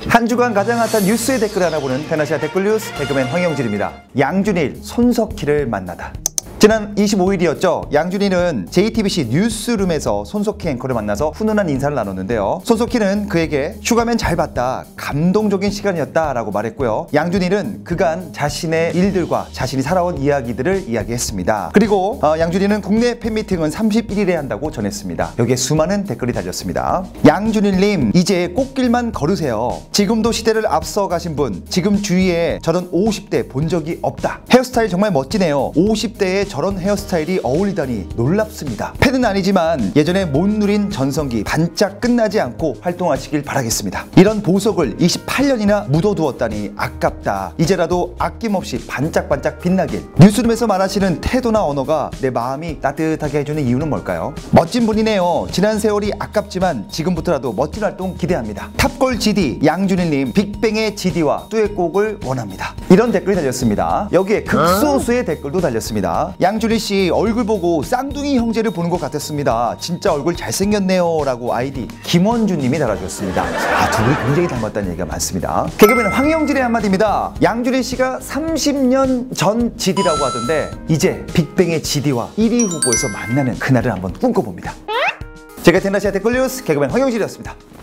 한 주간 가장 핫한 뉴스의 댓글을 알아보는 테나시아 댓글 뉴스 개그맨 황영진입니다. 양준일, 손석희를 만나다. 지난 25일이었죠. 양준일은 JTBC 뉴스룸에서 손석희 앵커를 만나서 훈훈한 인사를 나눴는데요. 손석희는 그에게 휴가면 잘 봤다, 감동적인 시간이었다 라고 말했고요. 양준일은 그간 자신의 일들과 자신이 살아온 이야기들을 이야기했습니다. 그리고 양준일은 국내 팬미팅은 31일에 한다고 전했습니다. 여기에 수많은 댓글이 달렸습니다. 양준일님, 이제 꽃길만 걸으세요. 지금도 시대를 앞서 가신 분, 지금 주위에 저런 50대 본 적이 없다. 헤어스타일 정말 멋지네요. 50대에 저런 헤어스타일이 어울리다니 놀랍습니다. 팬은 아니지만 예전에 못 누린 전성기 반짝 끝나지 않고 활동하시길 바라겠습니다. 이런 보석을 28년이나 묻어두었다니 아깝다. 이제라도 아낌없이 반짝반짝 빛나길. 뉴스룸에서 말하시는 태도나 언어가 내 마음이 따뜻하게 해주는 이유는 뭘까요? 멋진 분이네요. 지난 세월이 아깝지만 지금부터라도 멋진 활동 기대합니다. 탑골 GD 양준일님, 빅뱅의 GD와 듀엣곡을 원합니다. 이런 댓글이 달렸습니다. 여기에 극소수의 댓글도 달렸습니다. 양준일 씨 얼굴 보고 쌍둥이 형제를 보는 것 같았습니다. 진짜 얼굴 잘생겼네요 라고 아이디 김원주 님이 달아주셨습니다. 두 분이 굉장히 닮았다는 얘기가 많습니다. 개그맨 황영진의 한마디입니다. 양준일 씨가 30년 전 GD라고 하던데 이제 빅뱅의 GD와 1위 후보에서 만나는 그날을 한번 꿈꿔봅니다. 제가 테나시아 댓글 뉴스 개그맨 황영진이었습니다.